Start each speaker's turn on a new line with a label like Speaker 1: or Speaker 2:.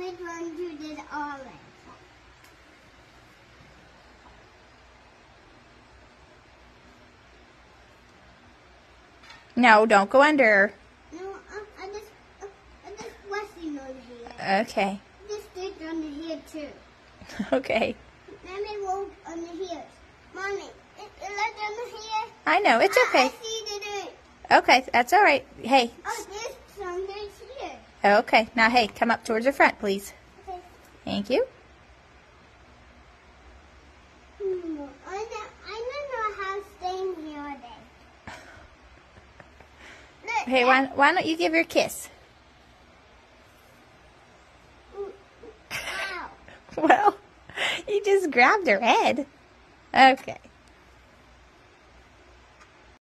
Speaker 1: which one to the orange?
Speaker 2: No, don't go under.
Speaker 1: No, I just resting on here.
Speaker 2: Okay.
Speaker 1: Just stick on here too.
Speaker 2: Okay.
Speaker 1: Let me roll on here. Mommy, it's on here.
Speaker 2: I know, it's okay.
Speaker 1: I see the dirt.
Speaker 2: Okay, that's all right. Hey.
Speaker 1: Oh, there's some dirt here.
Speaker 2: Okay, now hey, come up towards the front, please.
Speaker 1: Okay.
Speaker 2: Thank you.
Speaker 1: I don't know how staying here all day. Look,
Speaker 2: Hey, why don't you give her a kiss?
Speaker 1: Ow.
Speaker 2: Well, you just grabbed her head. Okay.